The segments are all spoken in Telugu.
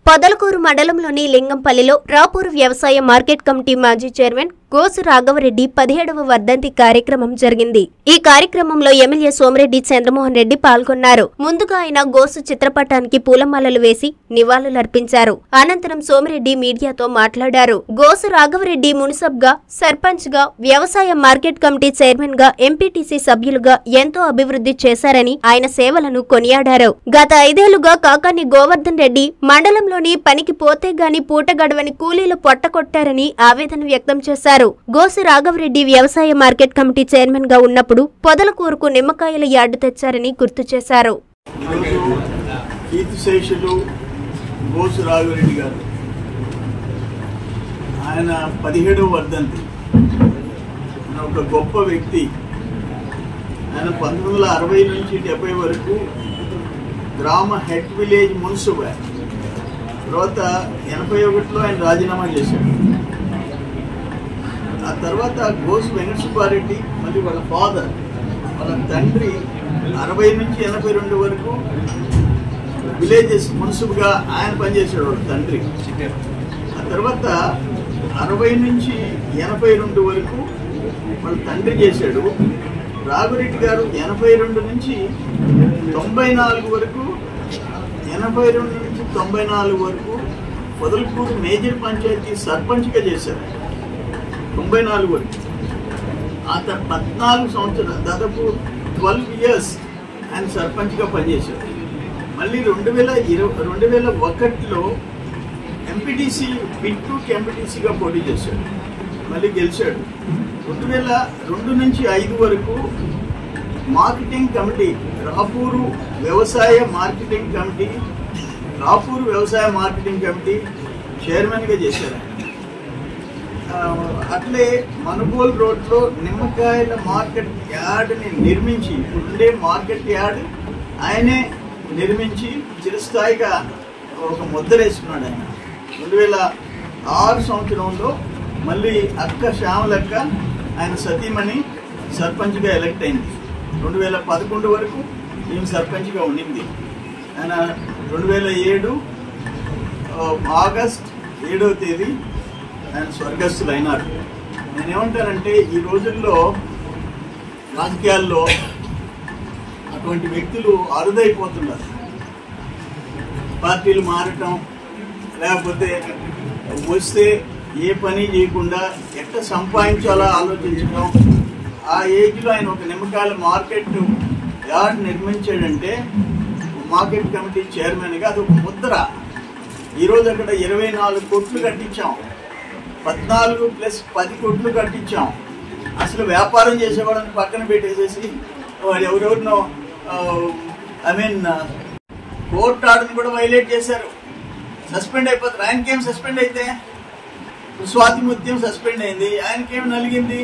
పొదలకూరు మండలంలోని లింగంపల్లిలో రాపూరు వ్యవసాయ మార్కెట్ కమిటీ మాజీ చైర్మన్ గోసు రాఘవరెడ్డి 17వ వర్ధంతి కార్యక్రమం జరిగింది. ఈ కార్యక్రమంలో ఎమ్మెల్యే సోమిరెడ్డి చంద్రమోహన్ రెడ్డి పాల్గొన్నారు. ముందుగా ఆయన గోసు చిత్రపటానికి పూలమాలలు వేసి నివాళులర్పించారు. అనంతరం సోమిరెడ్డి మీడియాతో మాట్లాడారు. గోసు రాఘవరెడ్డి మున్సబ్ గా, సర్పంచ్ గా, వ్యవసాయ మార్కెట్ కమిటీ చైర్మన్ గా, ఎంపీటీసీ సభ్యులుగా ఎంతో అభివృద్ధి చేశారని ఆయన సేవలను కొనియాడారు. గత 5 ఏళ్లుగా కాకాని గోవర్ధన్ రెడ్డి మండలంలోని పనికి పోతే గాని పూట గడవని కూలీలు పొట్టకొట్టారని ఆవేదన వ్యక్తం చేశారు. గోసు రాఘవరెడ్డి వ్యవసాయ మార్కెట్ కమిటీ చైర్మన్ గా ఉన్నప్పుడు పొదలకూరుకు నిమ్మకాయల యార్డు తెచ్చారని గుర్తు చేశారు. గోసు రాఘవరెడ్డి గారు ఆయన 17వ వర్ధంతి. ఒక గొప్ప వ్యక్తి. ఆయన 1960 నుంచి 70 వరకు గ్రామ హెడ్ విలేజ్ మున్సిపల్. తర్వాత 81లో ఆయన రాజీనామా చేశాడు. ఆ తర్వాత గోసు వెంకట సుబ్బారెడ్డి మళ్ళీ వాళ్ళ ఫాదర్, వాళ్ళ తండ్రి 60 నుంచి 82 వరకు విలేజెస్ మున్సిపల్గా ఆయన పనిచేశాడు వాళ్ళ తండ్రి. ఆ తర్వాత 60 నుంచి 82 వరకు వాళ్ళ తండ్రి చేశాడు. రాఘవరెడ్డి గారు 82 నుంచి 94 వరకు 82 నుంచి 94 వరకు పొదలకూరు మేజర్ పంచాయతీ సర్పంచ్గా చేశారు. 94 వరకు. ఆ 14 సంవత్సరాలు, దాదాపు 12 ఇయర్స్ ఆయన సర్పంచ్గా పనిచేశారు. మళ్ళీ 2001లో ఎంపీటీసీ బిట్టుకి ఎంపీటీసీగా పోటీ చేశాడు. మళ్ళీ గెలిచాడు. 2002 నుంచి 5 వరకు మార్కెటింగ్ కమిటీ, రాపూరు వ్యవసాయ మార్కెటింగ్ కమిటీ చైర్మన్గా చేశారు. అట్లే మనుగోలు రోడ్లో నిమ్మకాయల మార్కెట్ యార్డ్ని నిర్మించి, ఇప్పుడుండే మార్కెట్ యార్డ్ ఆయనే నిర్మించి చిరస్థాయిగా ఒక ముద్రేసుకున్నాడు. ఆయన 2006 సంవత్సరంలో మళ్ళీ అక్క శ్యామలక్క ఆయన సతీమణి సర్పంచ్గా ఎలక్ట్ అయింది. 2011 వరకు ఈమె సర్పంచ్గా ఉండింది. ఆయన 2007 ఆగస్ట్ 7వ తేదీ ఆయన స్వర్గస్థులు అయినారు. నేనేమంటానంటే ఈ రోజుల్లో రాజకీయాల్లో అటువంటి వ్యక్తులు అరుదైపోతున్నారు. పార్టీలు మారటం, లేకపోతే వస్తే ఏ పని చేయకుండా ఎట్లా సంపాదించాలో ఆలోచించడం. ఆ ఏజ్లో ఆయన ఒక నిమ్మకాయల మార్కెట్ యార్డ్ నిర్మించాడంటే మార్కెట్ కమిటీ చైర్మన్గా అది ఒక ముద్ర. ఈరోజు అక్కడ 24 కోట్లు కట్టించాం, 14 + 10 కోట్లు కట్టించాం. అసలు వ్యాపారం చేసేవాళ్ళని పక్కన పెట్టేసేసి వాడు ఎవరెవరినో కోర్టు ఆర్డర్ని కూడా వైలేట్ చేశారు. సస్పెండ్ అయిపోతారు. ఆయనకేం సస్పెండ్ అయితే? స్వాతి ముత్యం సస్పెండ్ అయింది, ఆయనకేం నలిగింది?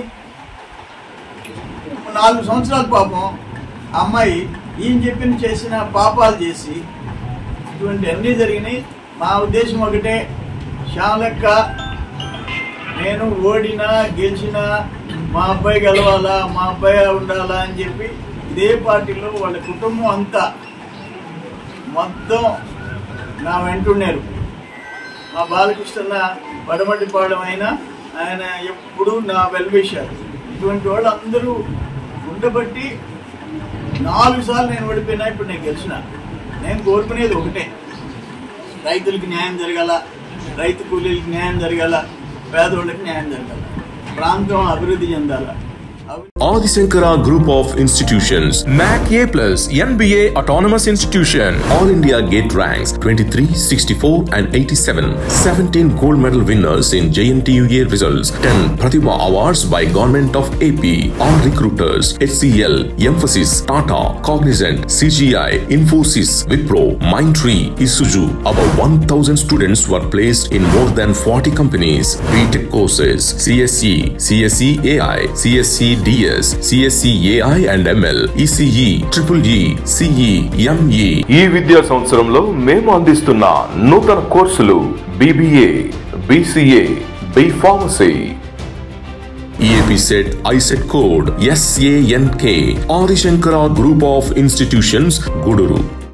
4 సంవత్సరాలు పాపం అమ్మాయి ఈయన చెప్పిన చేసిన పాపాలు చేసి ఇటువంటి అన్నీ జరిగినాయి. మా ఉద్దేశం ఒకటే, శ్యామలక్క నేను ఓడినా గెలిచినా మా అబ్బాయి గెలవాలా, మా అబ్బాయి ఉండాలా అని చెప్పి ఇదే పార్టీలో వాళ్ళ కుటుంబం అంతా మొత్తం నా వెంటున్నారు. మా బాలకృష్ణ వడమటిపాడం అయినా ఆయన ఎప్పుడు నా వెల్విషర్. ఇటువంటి వాళ్ళు అందరూ ఉండబట్టి 4 సార్లు నేను ఓడిపోయినా, ఇప్పుడు నేను గెలిచిన. నేను కోరుకునేది ఒకటే, రైతులకు న్యాయం జరగాల, రైతు కూలీలకు న్యాయం జరగాల, పేదోళ్ళకి న్యాయం జరగాల, ప్రాంతం అభివృద్ధి చెందాల. Adi Shankara Group of Institutions, NAC A+, NBA Autonomous Institution, All India Gate Ranks 23, 64 and 87, 17 gold medal winners in JNTUA results, 10 Pratibha Awards by Government of AP, all recruiters, HCL, Emphasis, Tata, Cognizant, CGI, Infosys, Wipro, Mindtree, Isuzu. About 1,000 students were placed in more than 40 companies. BTech courses, CSE, CSE AI, CSE DS, CSE AI and ML, ECE, EEE, CE, ME. ఈ విద్యా సంవత్సరంలో మేము అందిస్తున్న నూతన కోర్సులు BBA, BCA, B Pharmacy. EAP set ISET code SANK. Adi Shankara Group of Institutions, Guduru.